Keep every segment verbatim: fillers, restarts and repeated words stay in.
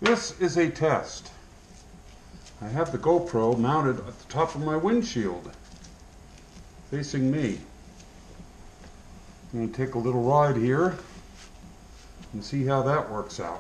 This is a test. I have the GoPro mounted at the top of my windshield, facing me. I'm going to take a little ride here and see how that works out.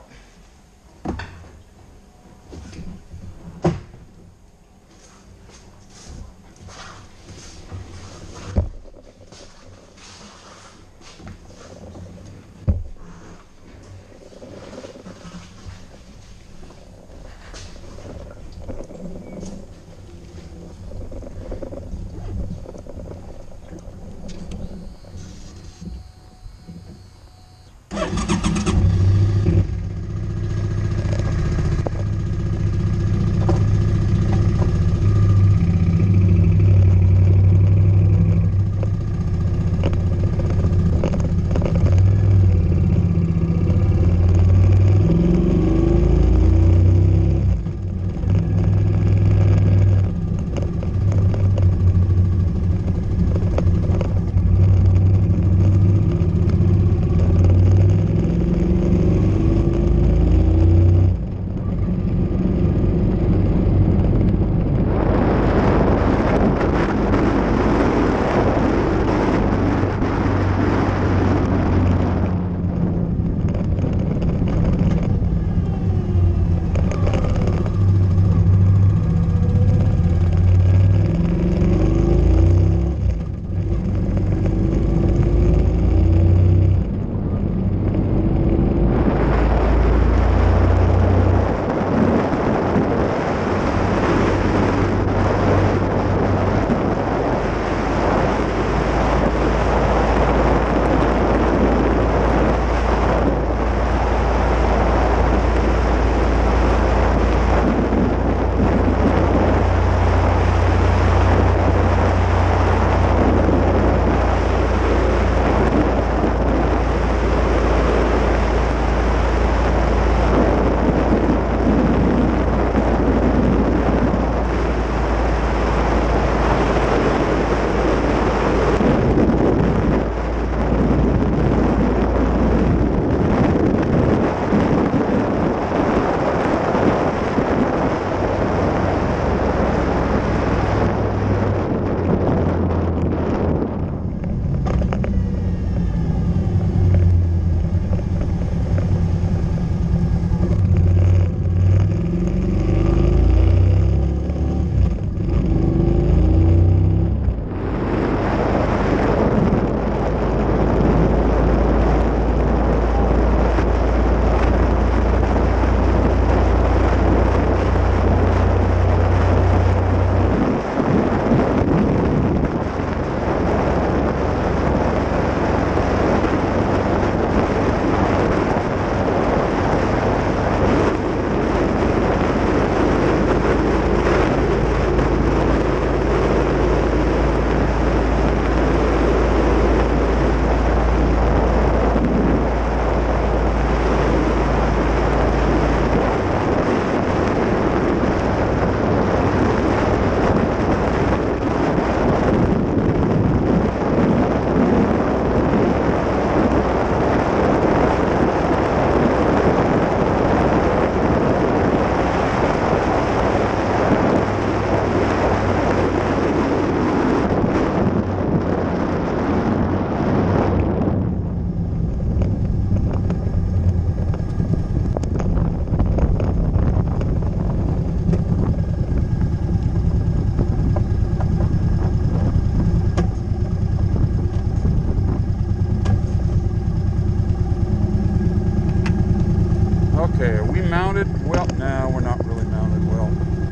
Okay, are we mounted? Well, no, we're not really mounted well.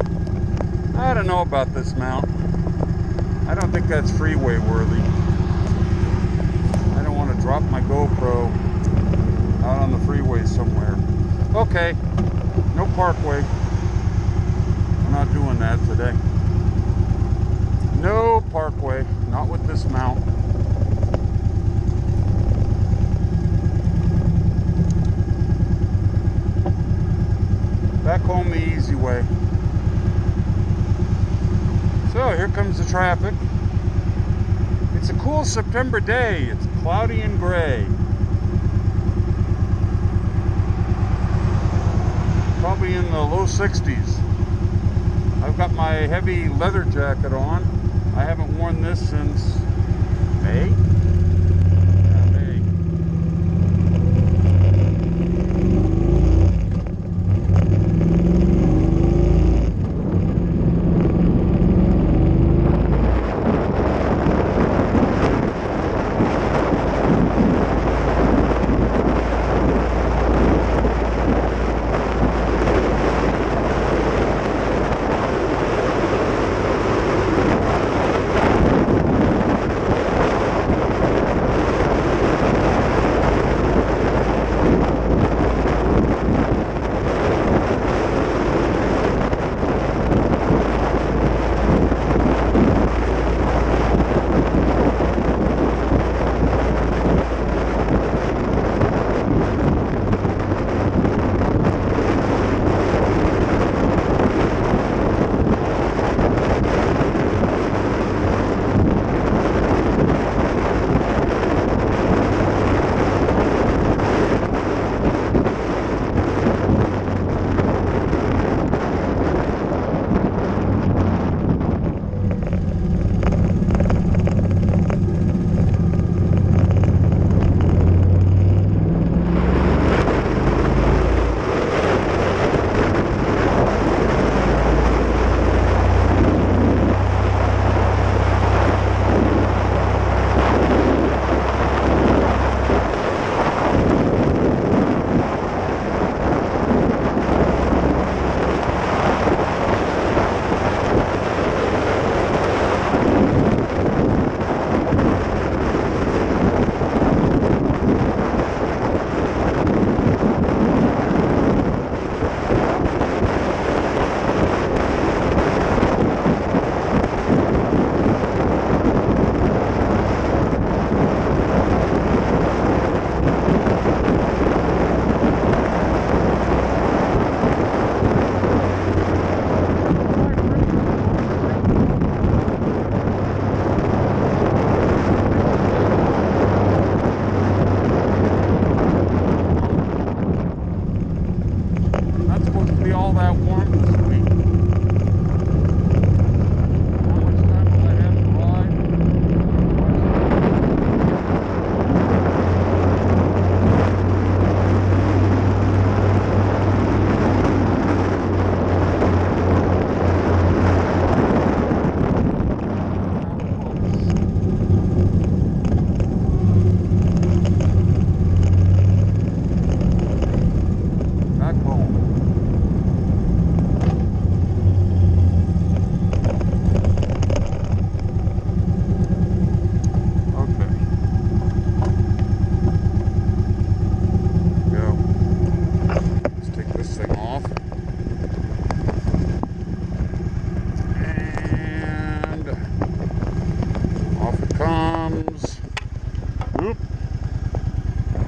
I don't know about this mount. I don't think that's freeway worthy. I don't want to drop my GoPro out on the freeway somewhere. Okay, no parkway. We're not doing that today. No parkway, not with this mount. Back home the easy way. So here comes the traffic. It's a cool September day. It's cloudy and gray. probably in the low sixties. I've got my heavy leather jacket on. I haven't worn this since May. Yeah, May.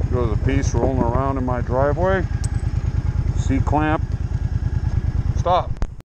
Piece rolling around in my driveway. C-clamp. Stop.